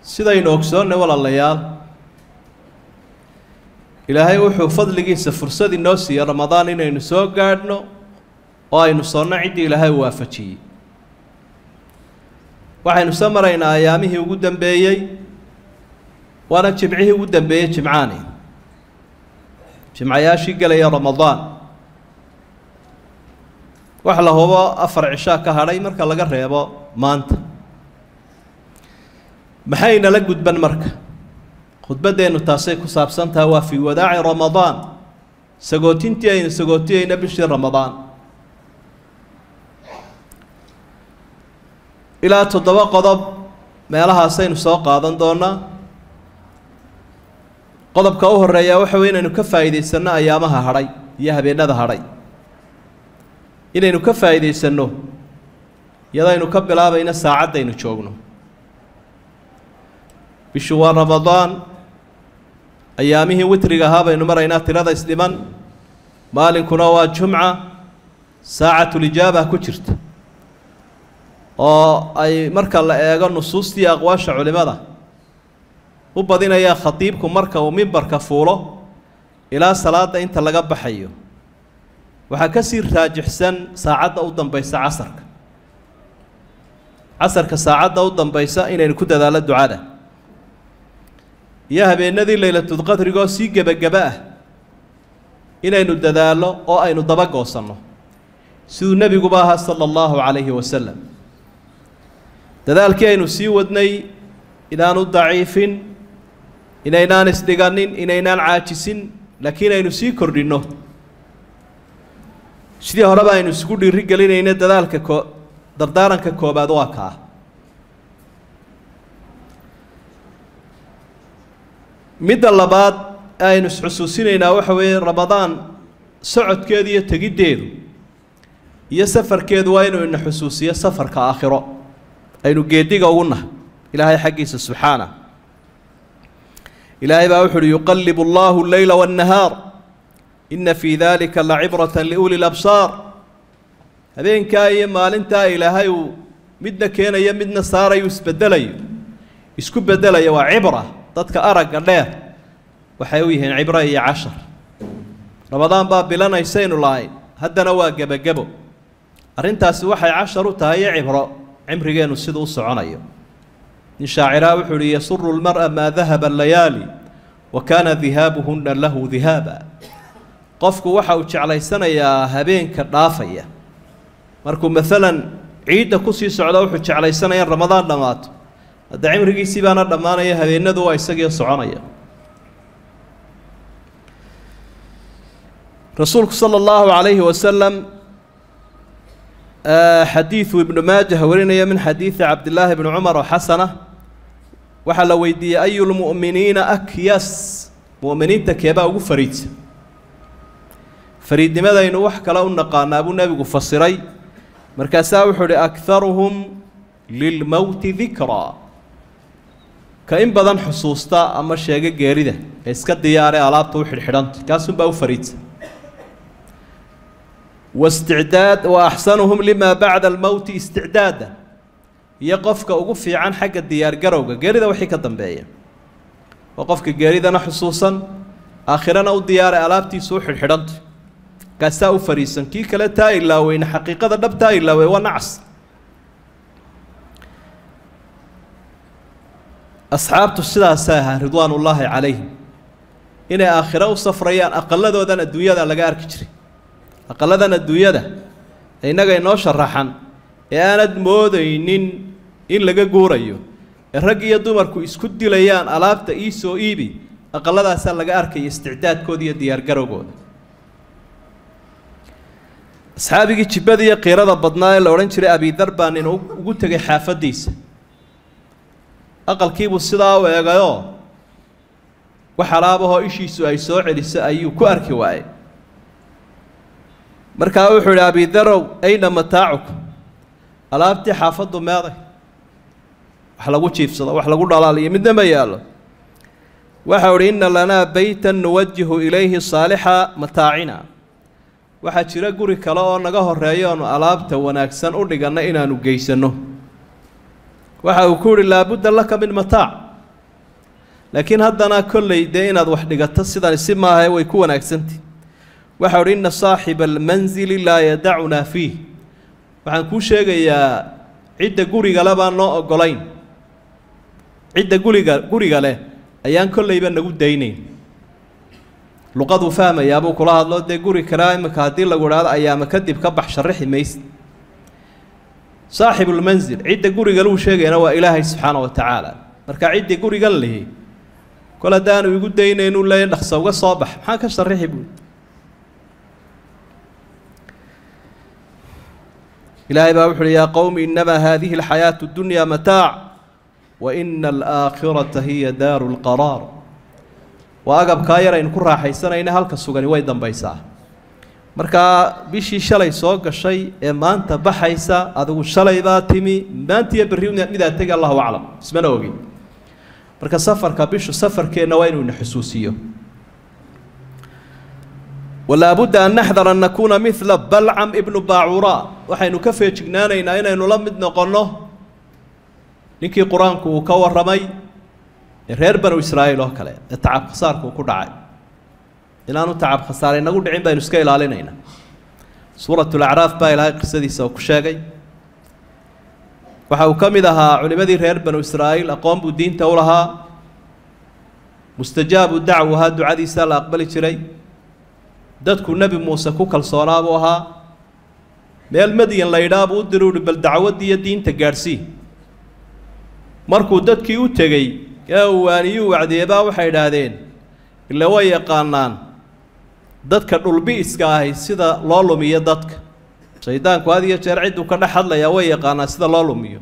sidaynu ogsoonnay walaalayaal ilaahay wuxuu fadligiisa fursad inoo siiyay ramadaan inaynu soo gaadhno oo aynu soonno ciddii ilaahay waafajiyey waxaynu soo maraynaa ayaamihii ugu dambeeyey waana jimcihii ugu dambeeyey jimcaani jimcayaashii galaya ramadaan wax la hubo 4 cishaa ka hadhay marka laga reebo maanta maxayna la gudban marka khudbadeenu taasay ku saabsantahay waa fi wadaaci ramadaan sagootintii aynu sagootiyeyna bishii ramadaan ilaa 7 qodob meelahaasaynu soo qaadan doonaa qodobka u horeeya waxa weeye inaynu ka faa'iideysano ayaamaha hadhay iyo habeenada hadhay inaynu ka faa'iideysano iyadaynu ka bilaabayna saacadaynu joogno bishu waa ramadaan ayaamihii witriga ahaa baynu maraynaa tirada isdhiman maalinkuna waa jumca saacatul ijaaba ku jirta oo ay marka la eego nusuustii aqwaasha culimada u badinaya khatiibku marka uu mimbarka fuulo ilaa salaada inta laga baxayo waxa ka sii raajixsan saacada u dambaysa casarka saacada u dambaysa inaynu ku dadaalo ducada iyo habeenadii laylatul qadriga si gabagaba ah inaynu dadaalo oo aynu daba goosanno sidoo nabigu baaha sallallahu alayhi wasallam dadaalkii aynu sii wadnay inaanu daciifin inaynaan isdhiganin inaynaan caajisin laakiin aynu sii kordhino sidii horeba aynu isku dhiiri gelinayna dadaalka dardaaranka koobaad waa kaa midda labaad aynu isxusuusinaynaa waxa weeye ramadaan socodkeedu iyo tegiddeedu iyo safarkeedu waa inuu ina xusuusiyo safarka aakhiro aynu geediga ugu nahay ilaahay xaggiisa subxaana ilaahay baa wuxuu yuqallibu allahu alleyla wannahaar inna fii dalika lacibratan liuli labsaar habeenkaa iyo maalintaa ilaahay uu midna keenayo midna saarayo isku bedelayo waa cibra dadka aragga dheer waxay u yihiin cibro iyo cashar ramadaan baa bilanaysaynu lahayn haddana waa gebagabo arrintaasi waxay cashar u tahay iyo cibro cimrigeenu sida u soconayo in shaaciraa wuxuu yidhi yasuru lmar'a maa dahaba allayaali wa kaana dihaabuhunna lahu dihaaba qofku waxa uu jeclaysanayaa habeenka dhaafaya markuu maalan ciidda kusii socda wuxuu jeclaysanaya in ramadaan dhammaato hadda cimrigiisii baana dhammaanaya habeenadu waa isagii soconaya rasuulku sala allahu calayhi wasalam xadiidu ibnu maajah warinaya min xadiidi cabdillaahi bni cumar oo xasana waxaa la weydiiyey ayu lmu'miniina akyas mu'miniinta keebaa ugu fariidsan fariidnimadaynu wax kale u naqaanaa buu nebigu fasiray markaasaa wuxuu uhi akharuhum lilmowti dikraa ka in badan xusuusta ama sheega geerida ee iska diyaare alaabta u xidhxidhanta kaasunbaa u fariidsan واستعداد وأحسنهم لما بعد الموت استعدادا يقفك أقف عن حق الديار جروجا جريدة وحكة ضمبية وقفك جريدة خصوصا آخرا أو ديار ألابتي سوح الحرنت كساو فريسا كي كلا تاي لا وين حقيقة ضرب تاي لا ونعس أصحاب السلا ساها رضوان الله عليهم إن آخرا وصفريان أقل ذو ذن الدنيا ذا لقارك جري aqaladana adduunyada inaga inoo sharaxan ee aanad moodaynin in laga guurayo ee rag iyo dumarku isku dilayaan alaabta soo iibi aqaladaas laga arkay isticdaadkooda iyo diyaar garowgooda asxaabigii jibada iyo qeyrada badnaa ee la oran jiray abi darbaan inuu ugu tagay xaafadiisa aqalkiibu sidaa u eegayo waxa laabahoo ishiisu ay soo celisay ayuu ku arki waayay markaa wuxuu yidhi abi darow ayna mataacuka alaabtii xaafaddu meeday wax lagu jiifsado wax lagu dhalaaliyo midna ma yaallo waxa uu yidhi inna lanaa baytan nuwajihu ilayhi saalixa mataacina waxaa jira guri kale oo naga horeeyo oonu alaabta wanaagsan u dhiganna inaanu geysano waxa uu ku yidhi laabudda laka min mataac لكن هذا كل دين هذا وحدة قتصد عن السماء ويكون أكسنتي وحول إن صاحب المنزل لا يدعنا فيه وعن كل شيء يا عدة قوري قلبا نوع قلين عدة قوري قلين أيان كل يبان نقول دينين لقد فهم يا أبو كلاه الله ده قوري كرائم كهدي لقول هذا أيام كدب كبح شرحي ميس صاحب المنزل عدة قوري قالوا شيء أنا وإلهي سبحانه وتعالى مركا عدة قوري قال له كل دان ويقول دينين ولا ينخص وصابح ما كان شرحي بقول إلهي بابحر يا قوم إنما هذه الحياة الدنيا متاع وإن الآخرة هي دار القرار وأقب كايرا إن كرها حيسانا إن هالك السوغاني ويدن بيسا مركا بيشي شلي سوق الشيء ما أنت بحيسا أدو شلي باتمي ما أنت يبريون إذا تقى الله أعلم اسمنا وقي مركا سفر كبيشو سفر كينوين ونحسوسيه ولا بد أن نحذر أن نكون مثل بلعم ابن باعوراء وحين كفي جنانا إن نلمد نقنه نكي قرآنك وكور رمي غير بنو إسرائيل وكله التعب خسارك وكل عاي إلا أنه تعب خسارة نقول عين بين سكيل علينا هنا سورة الأعراف باي لهاي قصة دي سو كشاقي وحوكم إذا علماء غير بنو إسرائيل أقوم بالدين تولها مستجاب الدعوة هاد دعاء سال أقبل شري dadku nabi muuse ku kalsoonaabo ahaa meel madiyan la yiraahdo u diruuri bal dacwadii iyo diinta gaarsii markuu dadkii u tagay waaniyu wacdeeba waxay yiraahdeen illa way yaqaanaan dadka dhulbi iska ahay sida loo lumiyo dadka shaydaanku aad iyo jeer cid uu ka dhaxadlaya way yaqaanaan sida loo lumiyo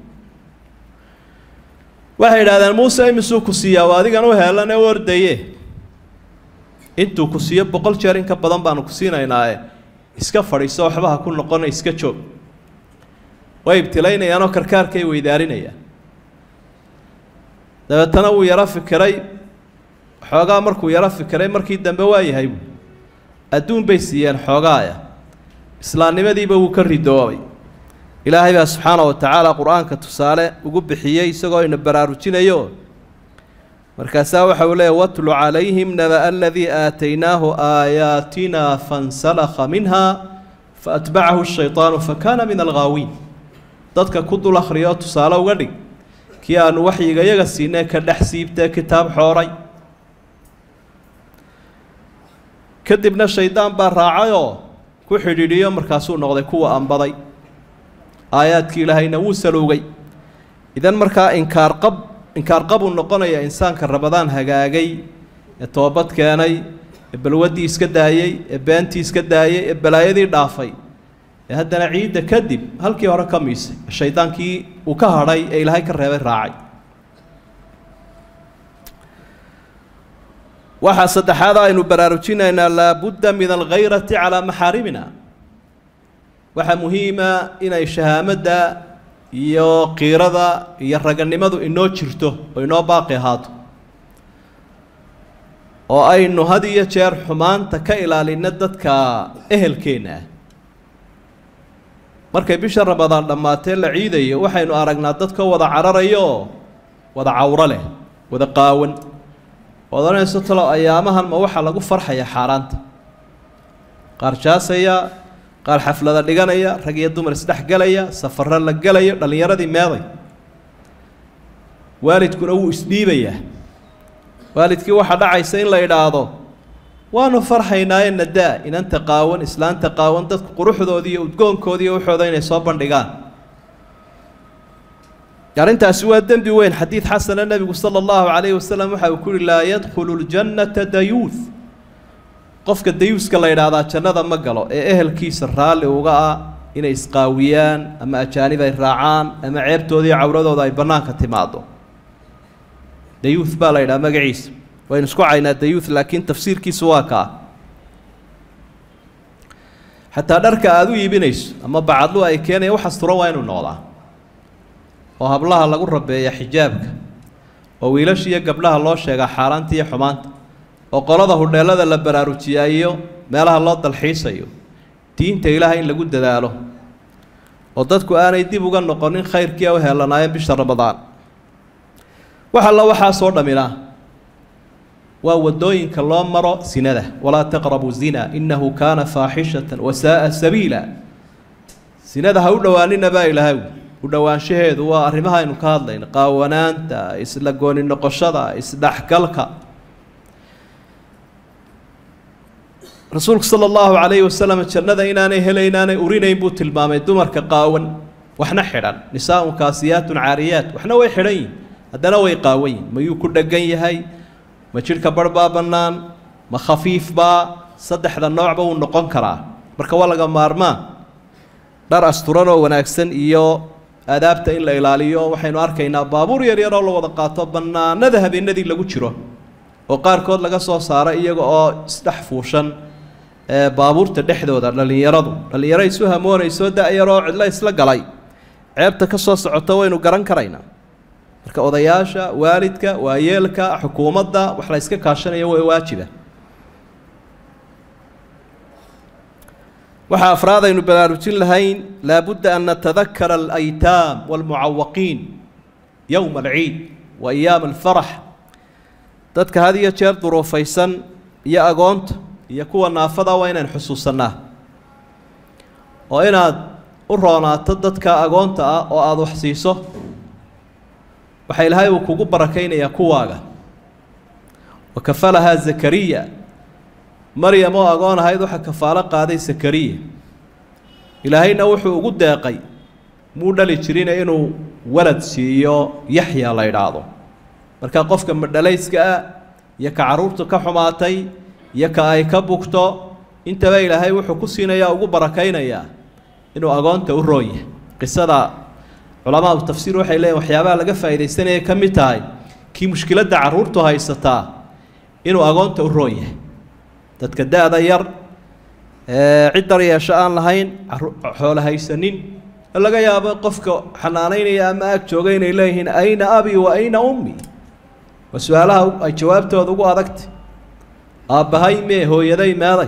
waxay yiraahdeen muuse imisuu ku siiyaa adigan u heelan wardaye intuu ku siiyo 100 jeer in ka badan baan ku siinaynaa iska fadhiiso waxba ku noqon iska joog way ibtilaynayaan oo karkaarkay weydaarinayaan dabeetana uu yara fikiray xoogaa markuu yara fikiray markii dambe waa yahay adduun bay siiyeen xoogaaya islaamnimadiiba uu ka ridoobay ilaahay baa subxaanahu wa tacaala quraanka tusaale ugu bixiyay isagoo ina baraarujinayo مركزا وحوله واتل عليهم نبأ الذي آتيناه آياتنا فانسلخ منها فأتبعه الشيطان فكان من الغاوين ضدك كد الأخريات صالة وقري كيان وحي يغسينا كالحسيبتا كتاب حوري كدبنا الشيطان براعيو كحريريو مركزو نغضي كوة أنبضي آيات كيلهي نوسلوغي إذن مركا إنكار قبل نقنيا إنسان كربضان هجاجي التوبات كاني بلودي إسكدايي بنتي إسكدايي بلايدي ضعفي هذا نعيد كذب هل كي ورا كميس الشيطان كي وكهري إلى هاي كرهبة راعي وحسد هذا إنه براروتشينا إن لابد من الغيرة على محارمنا وحمهمة إن الشهامة iyo qiirada iyo raganimadu inoo jirto oo inoo baaqi ahaato oo aynu had iyo jeer xumaanta ka ilaalina dadka ehelkeena markay bisha Ramadaan dhamaatay la ciidayo waxaynu aragnaa dadka wada cararayo wada cawra leh wada qaawan wadanayso talo ayaamahan ma waxa lagu farxaya xaaraanta qarshaasaya قال حفلة دقنيا رجية دمر سدح قليا سفر لك قليا دليرة دي ماضي والد كن أو إسبيبية والد كي واحد عايسين لا يدعو وانو فرحينا إن الداء إن أنت قاون إسلام تقاون تذكر قروح ذودي وتقون كودي وحوذين يصابن دقان يعني أنت أسوأ الدم دي وين حديث حسن النبي صلى الله عليه وسلم وحيقول لا يدخل الجنة ديوث قفك الديوس كلا يرادا جنة ما قالوا أهل الرال وقع إن إسقاويان أما أجانب الراعان أما عيبتو ذي عورضو ذي بناك تمادو ديوث بالا يرا ما قعيس وين سكو عينا ديوث لكن تفسير كيسواكا حتى درك أذو يبينيس أما بعد له أي كان يوحصروا وين النوضة وهبلها لقول ربي يا حجابك وويلش قبلها الله شيء حارنتي يا حمانت وقالده هذا اللي براروتيايو مالها الله الحيسيو تين تيلها إن لجود دلاله وضدكوا أنا يديبوا قالوا قانين خير كيا وهلا نايم بشهر رمضان وحلا وحا صورنا منا وودوين كالله مرة سنده ولا تقربوا الزنا إنه كان فاحشة وساء سبيلا سنده هؤلاء با إلهي ودوان شهد وأرمها إنو كهادلين قاونانتا إسلقون النقشة إسدحكالك رسولك صلى الله عليه وسلم جنده إناني هليناني أريني بوت المامي دمر كقاون وإحنا حران نساء كاسيات عاريات وإحنا ويحرين هدنا ويقاوين ما يكون دقين هاي ما شركة بربا بنان ما خفيف با صدح ذا النوع با ونقون كرا مركا والله مارما دار أسترانو وناكسن إيو أدابتا إلا إلاليو وحينو أركينا بابور يريرو لو وضقاتو بنان نذهب النذي لغو جيرو وقار كود لغا سو سارا إيغو أو استحفوشن بابور تدحدو دا لليردو لليرا يسوها مورا يسو دا يرو عدلا يسلا قلاي عيبتا كسو سعوتا وينو قران كرينا marka odayaasha waalidka waayeelka xukuumadda wax la iska kaashanayo way waajiba waxa afraadaynu baraarujin lahayn la budda an natadhakkara al-aytam wal-mu'awwaqin yawm al-eid wa ayyam al-farah dadka hadiya jeer duruufaysan iyo agoonta iyo kuwa naafada waa inaan xusuusanaa oo inaad u roonaato dadka agoonta ah oo aad wax siiso waxay ilaahay uu kugu barakaynayaa kuwaaga wakafalaha zakariya maryam oo agoon ahayd waxa kafaalo qaaday zakariya ilaahayna wuxuu ugu deeqay muu dhali jirin inuu walad siiyo yaxya la yiraahdo marka qofka madhalayska ah iyo ka caruurta ka xumaatay iyo ka ay ka bugto intaba ilaahay wuxuu ku siinayaa ugu barakaynayaa inuu agoonta u rooyo qisada علماء التفسير waxay leeyahay waxyaabaha laga faa'iideysanay ka mid tahay kii mushkiladda caruurtu haysataa inuu agoonta u rooyo dadka daada yar cid daryeesho aan lahayn xoolo haysanin laga yaabo qofka xanaanaynaya ama ag joogay inay leeyihiin ayna abi wa ayna ummi wasu'aalaha ay jawaabtooda ugu adagtay aabahay mee hooyaday meeday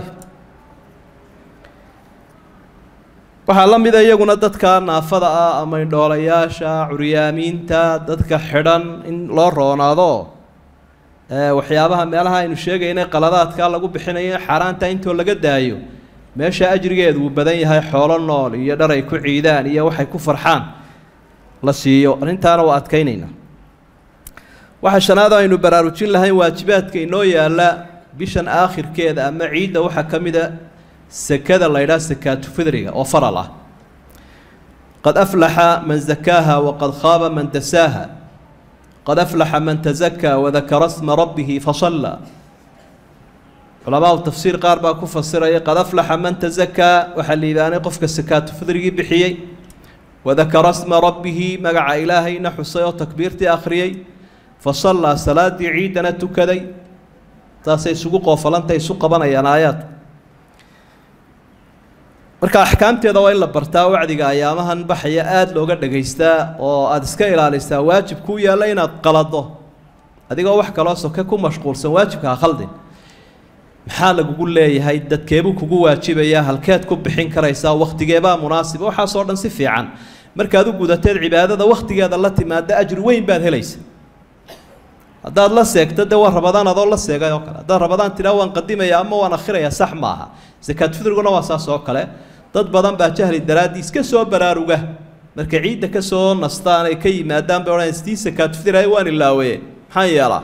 waxaa la mid iyaguna dadka naafada ah ama indhoolayaasha curyaamiinta dadka xidhan in loo roonaado waxyaabaha meelaha aynu sheegaynay qaladaadka lagu bixinayo xaraanta intoo laga daayo meesha ajrigeedu uu badan yahay xoolo nool iyo dhar ay ku ciidaan iyo waxay ku farxaan la siiyo arintaana waa adkaynayna waxa shanaada aynu baraarujin lahayn waajibaadka inoo yaala bishan aakhirkeeda ama ciidda waxa kamida سكذا الله يرى سكات فدرية وفر الله قد أفلح من زكاها وقد خاب من دساها قد أفلح من تزكى وذكر اسم ربه فصلى علماء التفسير قاربا كفر السرية قد أفلح من تزكى وحلي ذاني قفك السكات فدرية بحيي وذكر اسم ربه مقع إلهي نحو الصيو تكبيرتي آخريي فصلى صلاة عيدنا تكذي تاسي سقوق وفلنتي سوق بنا ينايات marka ahkaamteeda waa in la bartaa wacdiga ayaamahan baxaya aad looga dhageystaa oo aad iska ilaalisaa waajib ku yaala inaad qalado adigoo wax kale oo soka ku mashquulsan waajibka khaldin maxaa lagu leeyahay dadkeebu kugu waajibaya halkeed ku bixin karaysaa waqtigeeba munaasib waxa soo dhan si fiican markaad u gudateed cibaadada waqtigeeda la timaada ajri weyn baad helaysaa hadaad la seegto waa rabadaan adoo la seegay oo kale hadaad rabadaan tilaa waan qadimaya ama waan akhiraya sax maaha zakat fidriguna waa saas oo kale dad badan baa jahli daraadiis ka soo baraaruga marka ciidda ka soo nastaan ay ka yimaadaan baa istii zakat fidray waan ilaawe maxaa yeelaa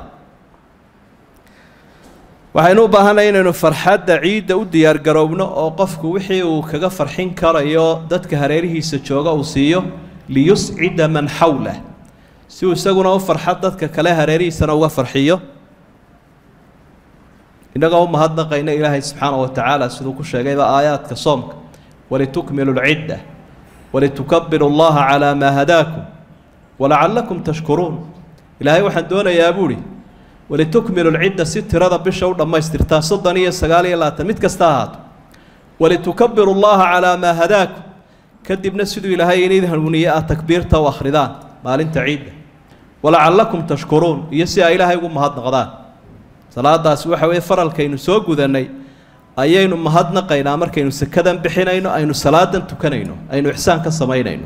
waxaynu u baahanahay inaynu farxadda ciidda u diyaar garoobno oo qofku wixii uu kaga farxin karayo dadka hareerihiisa jooga uu siiyo liyus'ida man hawla si uu isaguna u farxad dadka kale hareerihiisana uga farxiyo inagoo mahadnaqayna ilaahay subxaanahu wa tacaala siduu ku sheegayba aayaadka soomka walitukmilu lcidda walitukabbiru allaha calaa maa hadaakum walacallakum tashkuruun ilaahay waxaan doonayaa buuhi ولتكمل العدة ست رضا بشو لما يسترتا صدنية سقالية لا تمت كستاهات ولتكبر الله على ما هداك كدب نسدو إلى هاي نيذها الونية تكبيرتا وأخردان مالين تعيد ولعلكم تشكرون يسيا إلى هاي يقوم مهدنا غضان صلاة سوحة ويفر الكينو سوقو ذني أيينو مهدنا قينا أمر كينو سكدا بحينينو أينو صلاة تكنينو أينو إحسان كالسمينينو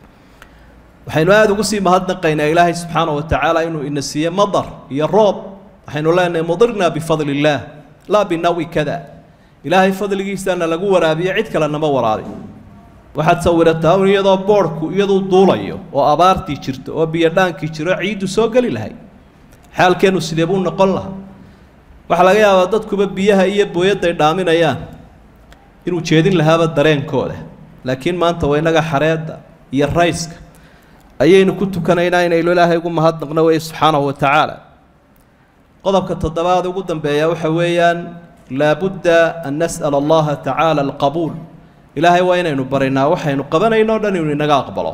وحين هذا قصي مهدنا قينا إلهي سبحانه وتعالى إنه إن السيا مضر يا الروب حين الله مضرنا بفضل الله لا بنوي كذا إلهي فضل جيسنا لجوا ورابي عد كلا نما ورابي واحد صورتها ويضع بورك ويضع ضوليه وأبارتي شرت وبيدان كشرة عيد وسوق للهاي حال كانوا سيدبون نقلها وحلاقيها وضدك ببيها بويد دامين أيام إنه تشيدين لهذا الدرين كوده لكن ما أنت وينك حريد يرئيسك أيين كنت كان يناين إلى الله يقوم هذا نقنوي سبحانه وتعالى قضبك التضباط وقدم بيا وحويا لابد أن نسأل الله تعالى القبول إلهي وين نبرنا وحي نقبنا ينودن ينقى أقبله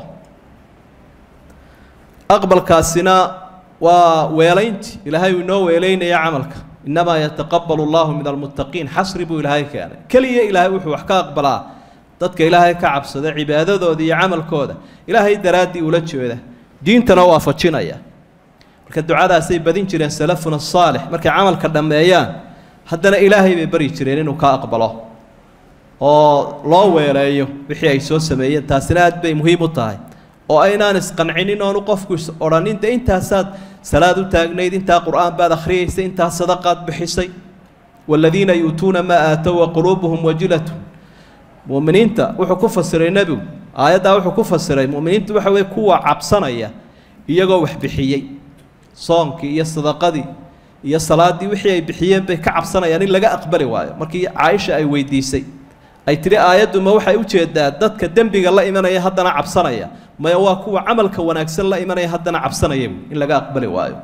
أقبل كاسنا وويلينت إلهي ونو ويلين يا عملك إنما يتقبل الله من المتقين حسربوا إلهي كان كلية إلهي وحو وحكا أقبلا ضدك إلهي كعب صدع عبادة ذي عمل كوده إلهي درادي ولد شويده دين تنوافة شنايا marka ducada say badin jireen salafuna saalix markay amalka dhameeyaan haddana ilaahay bay bari jireen inuu ka aqbalo oo loo weeleeyo wixii ay soo sameeyeen taasina aad bay muhiim u tahay oo aynaan isqancinin oo qofku oranin intaasaad salaad u taagnayd inta quraan baad akhriyay inta sadaqad bixisay walladina yuutuna ma aataw wa qulubuhum wajilatu mu'miniinta wuxuu ku fasiray nabigu aayada wuxuu ku fasiray mu'miniintu waxa way kuwa cabsanaya iyagoo wax bixiyay صومكي يا صدقتي يا صلاتي وحي بحيين بكعبسنا يعني لقى أقبل وايا مركي عايشة أي ويديسي أي تري آيات ما وحي وجه دات كدم الله إيمانا يهدنا عبسنا يا ما يواكو عمل كوناكسل الله إيمانا يهدنا عبسنا يم إن لقى أقبل وايا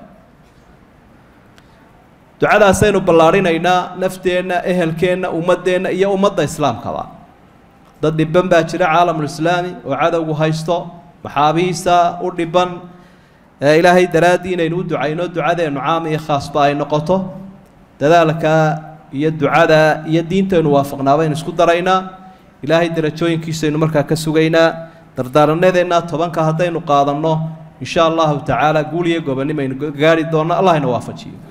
دعاء سينو بلارين إنا نفتينا إهل كينا ومدينا يا ومد إسلام كذا ضد البن باتشرع عالم الإسلامي وعاد وهايستو محابيسا ودبن إلهي درادين ينود عينود دعاء نعام خاص باي نقطه ذلك يدعاء يدين تنوافقنا بين اسكو درينا إلهي درجوين كيسين مركا كسوغينا دردارنا ذينا طبعا كهدين قادمنا إن شاء الله تعالى قولي قبل ما ينقاري دورنا الله ينوافقه